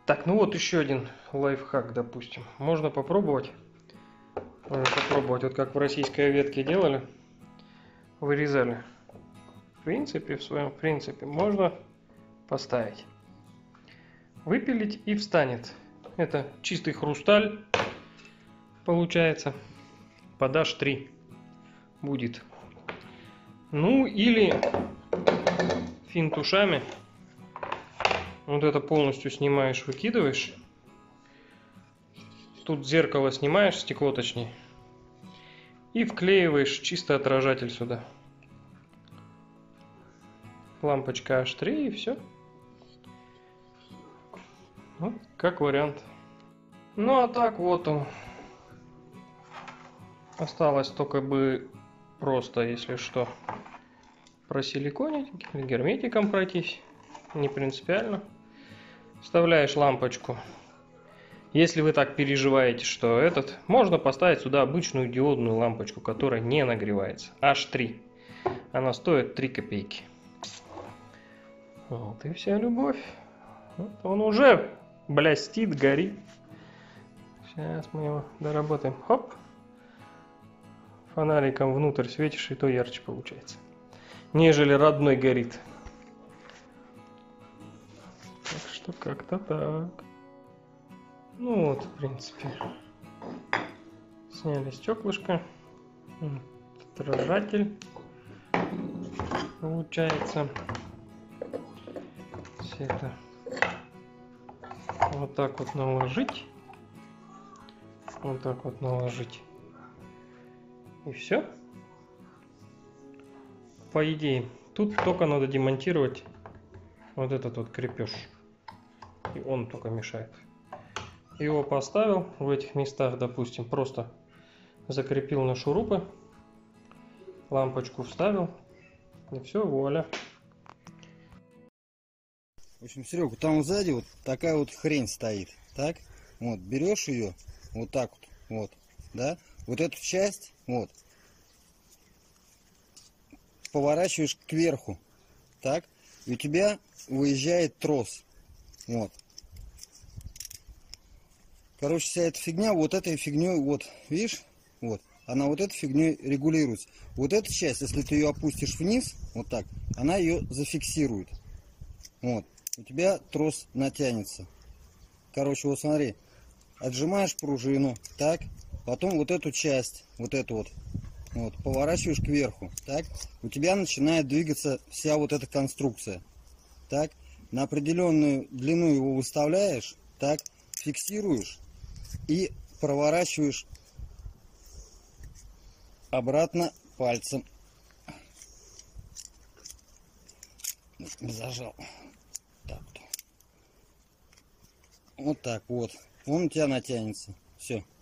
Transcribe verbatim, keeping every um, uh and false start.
Так, ну вот еще один лайфхак, допустим. Можно попробовать. Можно попробовать, вот как в российской ветке делали. Вырезали. В принципе, в своем принципе, можно поставить. Выпилить и встанет. Это чистый хрусталь получается. Под аш три будет. Ну или финтушами. Вот это полностью снимаешь, выкидываешь. Тут зеркало снимаешь, стекло точнее. И вклеиваешь чисто отражатель сюда. Лампочка аш три и все. Вот, как вариант. Ну а так вот он. Осталось только бы просто, если что, просиликонить, герметиком пройтись. Не принципиально. Вставляешь лампочку. Если вы так переживаете, что этот, можно поставить сюда обычную диодную лампочку, которая не нагревается. аш три. Она стоит три копейки. Вот и вся любовь. Вот он уже блестит, горит. Сейчас мы его доработаем. Хоп. Фонариком внутрь светишь, и то ярче получается. Нежели родной горит. Так что как-то так. Ну вот, в принципе. Сняли стеклышко. Отражатель. Получается. Все это вот так вот наложить. Вот так вот наложить. И все. По идее, тут только надо демонтировать вот этот вот крепеж. И он только мешает. Его поставил в этих местах, допустим, просто закрепил на шурупы, лампочку вставил, и все, вуаля. В общем, Серега, там сзади вот такая вот хрень стоит, так? Вот, берешь ее, вот так вот, вот, да? Вот эту часть, вот, поворачиваешь кверху, так? И у тебя выезжает трос, вот. Короче, вся эта фигня, вот этой фигней, вот, видишь, вот, она вот этой фигней регулируется. Вот эта часть, если ты ее опустишь вниз, вот так, она ее зафиксирует, вот. У тебя трос натянется. Короче, вот смотри, отжимаешь пружину, так, потом вот эту часть, вот эту вот, вот, поворачиваешь кверху, так, у тебя начинает двигаться вся вот эта конструкция, так, на определенную длину его выставляешь, так, фиксируешь и проворачиваешь обратно пальцем. Зажал. Так. Вот так вот. Он у тебя натянется. Все.